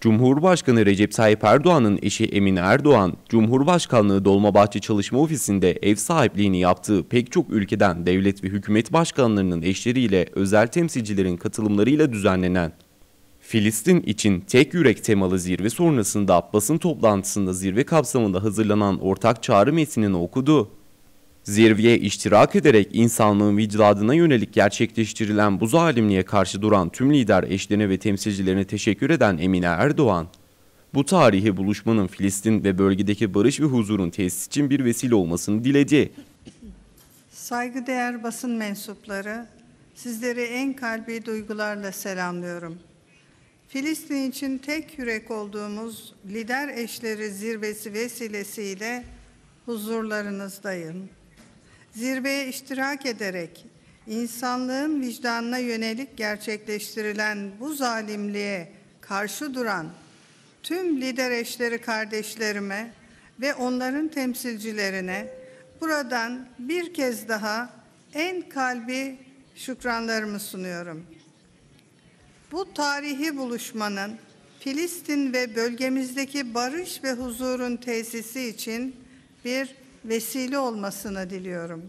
Cumhurbaşkanı Recep Tayyip Erdoğan'ın eşi Emine Erdoğan, Cumhurbaşkanlığı Dolmabahçe Çalışma Ofisi'nde ev sahipliğini yaptığı pek çok ülkeden devlet ve hükümet başkanlarının eşleriyle özel temsilcilerin katılımlarıyla düzenlenen Filistin için tek yürek temalı zirve sonrasında basın toplantısında zirve kapsamında hazırlanan ortak çağrı metnini okudu. Zirveye iştirak ederek insanlığın vicdanına yönelik gerçekleştirilen bu zalimliğe karşı duran tüm lider eşlerine ve temsilcilerine teşekkür eden Emine Erdoğan, bu tarihi buluşmanın Filistin ve bölgedeki barış ve huzurun tesis için bir vesile olmasını diledi. Saygıdeğer basın mensupları, sizleri en kalbi duygularla selamlıyorum. Filistin için tek yürek olduğumuz lider eşleri zirvesi vesilesiyle huzurlarınızdayım. Zirveye iştirak ederek insanlığın vicdanına yönelik gerçekleştirilen bu zalimliğe karşı duran tüm lider eşleri kardeşlerime ve onların temsilcilerine buradan bir kez daha en kalbi şükranlarımı sunuyorum. Bu tarihi buluşmanın Filistin ve bölgemizdeki barış ve huzurun tesisi için bir vesile olmasını diliyorum.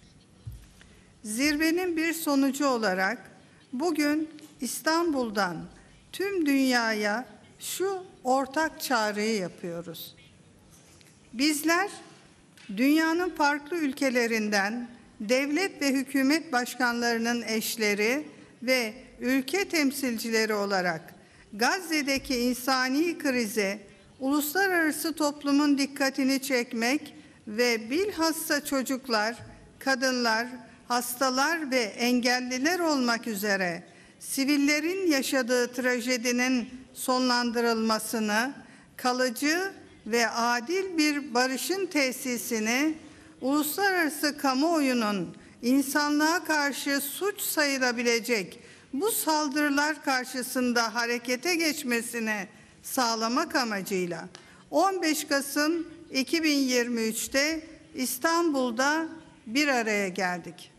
Zirvenin bir sonucu olarak bugün İstanbul'dan tüm dünyaya şu ortak çağrıyı yapıyoruz. Bizler dünyanın farklı ülkelerinden devlet ve hükümet başkanlarının eşleri ve ülke temsilcileri olarak Gazze'deki insani krize uluslararası toplumun dikkatini çekmek ve bilhassa çocuklar, kadınlar, hastalar ve engelliler olmak üzere sivillerin yaşadığı trajedinin sonlandırılmasını, kalıcı ve adil bir barışın tesisini, uluslararası kamuoyunun insanlığa karşı suç sayılabilecek bu saldırılar karşısında harekete geçmesini sağlamak amacıyla 15 Kasım 2023'te İstanbul'da bir araya geldik.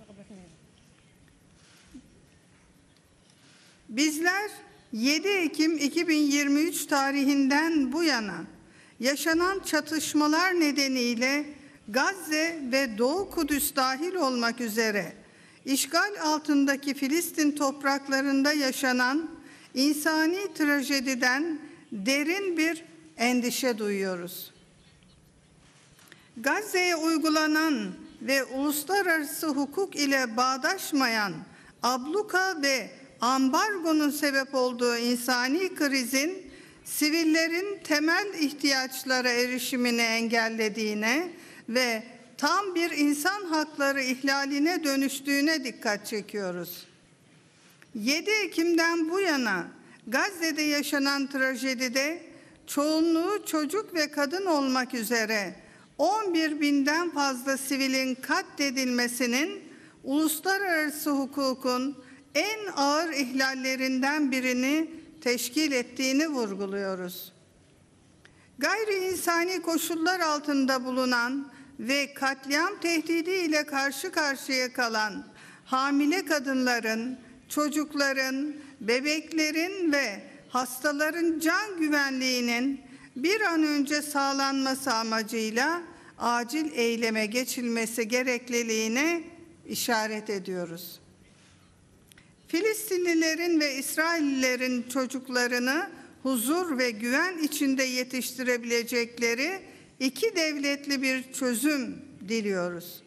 Bizler 7 Ekim 2023 tarihinden bu yana yaşanan çatışmalar nedeniyle Gazze ve Doğu Kudüs dahil olmak üzere işgal altındaki Filistin topraklarında yaşanan insani trajediden derin bir endişe duyuyoruz. Gazze'ye uygulanan ve uluslararası hukuk ile bağdaşmayan abluka ve ambargonun sebep olduğu insani krizin sivillerin temel ihtiyaçlara erişimini engellediğine ve tam bir insan hakları ihlaline dönüştüğüne dikkat çekiyoruz. 7 Ekim'den bu yana Gazze'de yaşanan trajedide çoğunluğu çocuk ve kadın olmak üzere 11.000'den fazla sivilin katledilmesinin uluslararası hukukun en ağır ihlallerinden birini teşkil ettiğini vurguluyoruz. Gayri insani koşullar altında bulunan ve katliam tehdidiyle karşı karşıya kalan hamile kadınların, çocukların, bebeklerin ve hastaların can güvenliğinin bir an önce sağlanması amacıyla acil eyleme geçilmesi gerekliliğine işaret ediyoruz. Filistinlilerin ve İsraillilerin çocuklarını huzur ve güven içinde yetiştirebilecekleri iki devletli bir çözüm diliyoruz.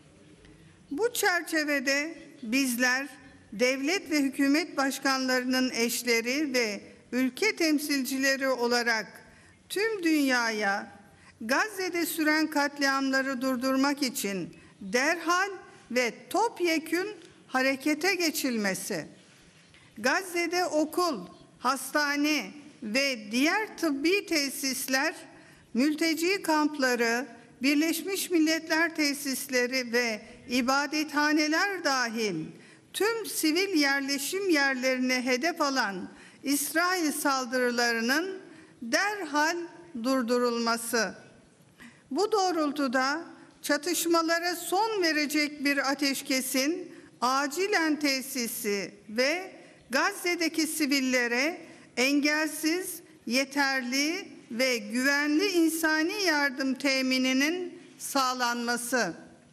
Bu çerçevede bizler devlet ve hükümet başkanlarının eşleri ve ülke temsilcileri olarak tüm dünyaya Gazze'de süren katliamları durdurmak için derhal ve topyekün harekete geçilmesi, Gazze'de okul, hastane ve diğer tıbbi tesisler, mülteci kampları, Birleşmiş Milletler tesisleri ve ibadethaneler dahil tüm sivil yerleşim yerlerine hedef alan İsrail saldırılarının derhal durdurulması. Bu doğrultuda çatışmalara son verecek bir ateşkesin acilen tesisi ve Gazze'deki sivillere engelsiz yeterli ve güvenli insani yardım temininin sağlanması,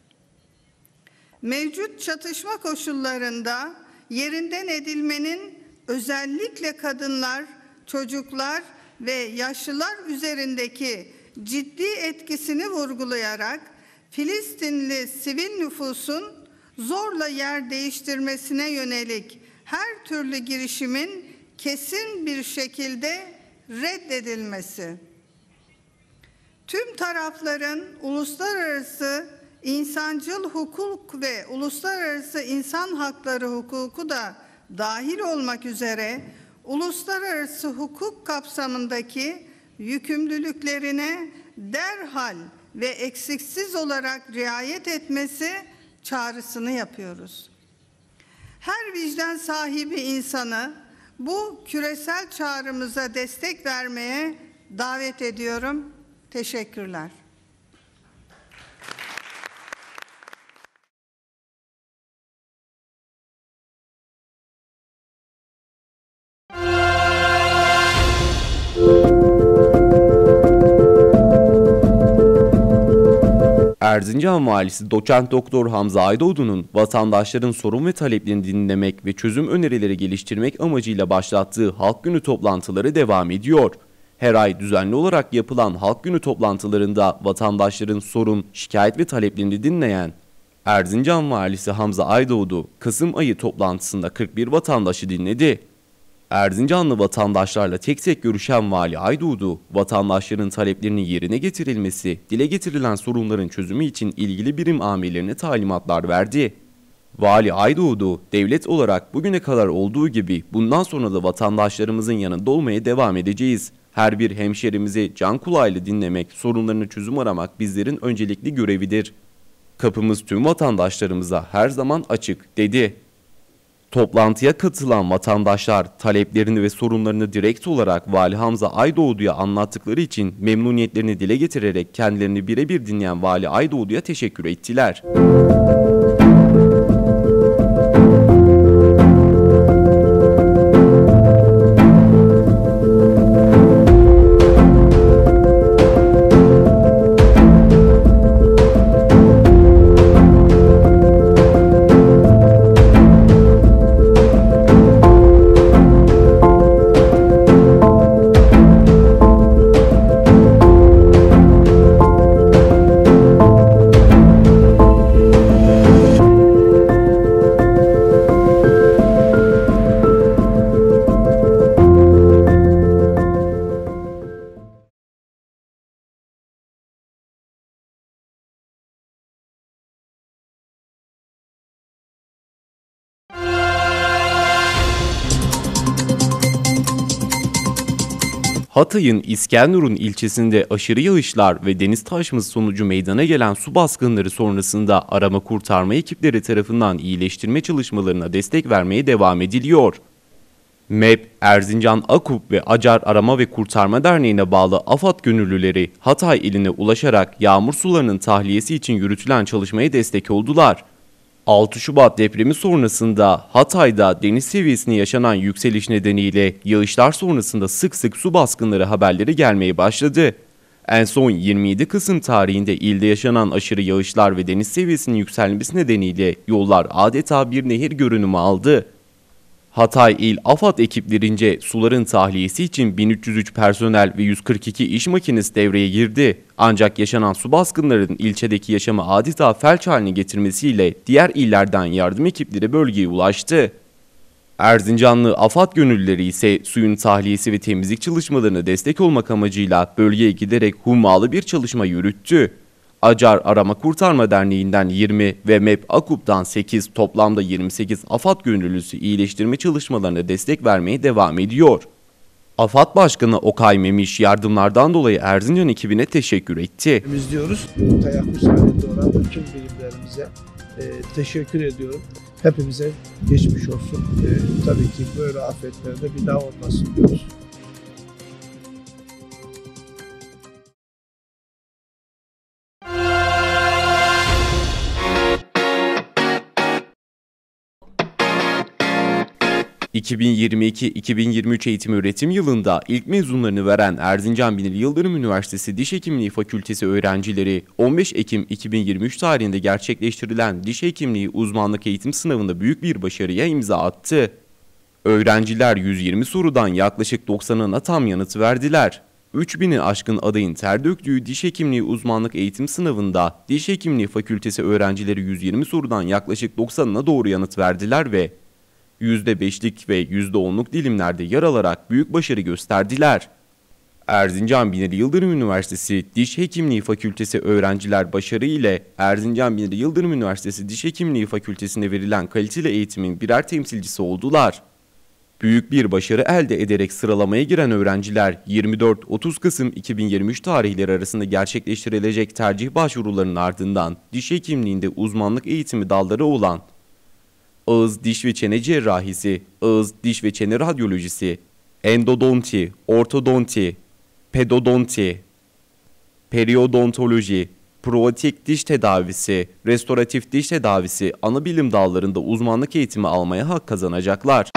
mevcut çatışma koşullarında yerinden edilmenin özellikle kadınlar, çocuklar ve yaşlılar üzerindeki ciddi etkisini vurgulayarak Filistinli sivil nüfusun zorla yer değiştirmesine yönelik her türlü girişimin kesin bir şekilde reddedilmesi, tüm tarafların uluslararası insancıl hukuk ve uluslararası insan hakları hukuku da dahil olmak üzere uluslararası hukuk kapsamındaki yükümlülüklerine derhal ve eksiksiz olarak riayet etmesi çağrısını yapıyoruz. Her vicdan sahibi insanı bu küresel çağrımıza destek vermeye davet ediyorum. Teşekkürler. Erzincan Valisi Doçent Doktor Hamza Aydoğdu'nun vatandaşların sorun ve taleplerini dinlemek ve çözüm önerileri geliştirmek amacıyla başlattığı Halk Günü toplantıları devam ediyor. Her ay düzenli olarak yapılan Halk Günü toplantılarında vatandaşların sorun, şikayet ve taleplerini dinleyen Erzincan Valisi Hamza Aydoğdu, Kasım ayı toplantısında 41 vatandaşı dinledi. Erzincanlı vatandaşlarla tek tek görüşen Vali Aydoğdu, vatandaşların taleplerinin yerine getirilmesi, dile getirilen sorunların çözümü için ilgili birim amirlerine talimatlar verdi. Vali Aydoğdu, devlet olarak bugüne kadar olduğu gibi bundan sonra da vatandaşlarımızın yanında olmaya devam edeceğiz. Her bir hemşerimizi can kulağıyla dinlemek, sorunlarına çözüm aramak bizlerin öncelikli görevidir. Kapımız tüm vatandaşlarımıza her zaman açık, dedi. Toplantıya katılan vatandaşlar taleplerini ve sorunlarını direkt olarak Vali Hamza Aydoğdu'ya anlattıkları için memnuniyetlerini dile getirerek kendilerini birebir dinleyen Vali Aydoğdu'ya teşekkür ettiler. Hatay'ın İskenderun ilçesinde aşırı yağışlar ve deniz taşması sonucu meydana gelen su baskınları sonrasında arama kurtarma ekipleri tarafından iyileştirme çalışmalarına destek vermeye devam ediliyor. MEP, Erzincan AKUP ve Acar Arama ve Kurtarma Derneği'ne bağlı AFAD gönüllüleri Hatay iline ulaşarak yağmur sularının tahliyesi için yürütülen çalışmaya destek oldular. 6 Şubat depremi sonrasında Hatay'da deniz seviyesine yaşanan yükseliş nedeniyle yağışlar sonrasında sık sık su baskınları haberleri gelmeye başladı. En son 27 Kasım tarihinde ilde yaşanan aşırı yağışlar ve deniz seviyesinin yükselmesi nedeniyle yollar adeta bir nehir görünümü aldı. Hatay İl AFAD ekiplerince suların tahliyesi için 1303 personel ve 142 iş makinesi devreye girdi. Ancak yaşanan su baskınlarının ilçedeki yaşamı adeta felç haline getirmesiyle diğer illerden yardım ekipleri bölgeye ulaştı. Erzincanlı AFAD gönüllüleri ise suyun tahliyesi ve temizlik çalışmalarına destek olmak amacıyla bölgeye giderek hummalı bir çalışma yürüttü. Acar Arama Kurtarma Derneği'nden 20 ve MEP AKUP'tan 8 toplamda 28 AFAD gönüllüsü iyileştirme çalışmalarına destek vermeye devam ediyor. AFAD Başkanı Okay Memiş yardımlardan dolayı Erzincan ekibine teşekkür etti. Biz diyoruz, teyakkuz halinde olan bütün birimlerimize teşekkür ediyorum. Hepimize geçmiş olsun. Tabii ki böyle afetlerde bir daha olmasın diyoruz. 2022-2023 eğitim öğretim yılında ilk mezunlarını veren Erzincan Binali Yıldırım Üniversitesi Diş Hekimliği Fakültesi öğrencileri 15 Ekim 2023 tarihinde gerçekleştirilen diş hekimliği uzmanlık eğitim sınavında büyük bir başarıya imza attı. Öğrenciler 120 sorudan yaklaşık 90'ına tam yanıt verdiler. 3000'i aşkın adayın ter döktüğü diş hekimliği uzmanlık eğitim sınavında Diş Hekimliği Fakültesi öğrencileri 120 sorudan yaklaşık 90'ına doğru yanıt verdiler ve %5'lik ve %10'luk dilimlerde yer alarak büyük başarı gösterdiler. Erzincan Binali Yıldırım Üniversitesi Diş Hekimliği Fakültesi öğrenciler başarı ile Erzincan Binali Yıldırım Üniversitesi Diş Hekimliği Fakültesine verilen kaliteli eğitimin birer temsilcisi oldular. Büyük bir başarı elde ederek sıralamaya giren öğrenciler 24-30 Kasım 2023 tarihleri arasında gerçekleştirilecek tercih başvurularının ardından diş hekimliğinde uzmanlık eğitimi dalları olan ağız, diş ve çene cerrahisi, ağız, diş ve çene radyolojisi, endodonti, ortodonti, pedodonti, periodontoloji, provatik diş tedavisi, restoratif diş tedavisi ana bilim dallarında uzmanlık eğitimi almaya hak kazanacaklar.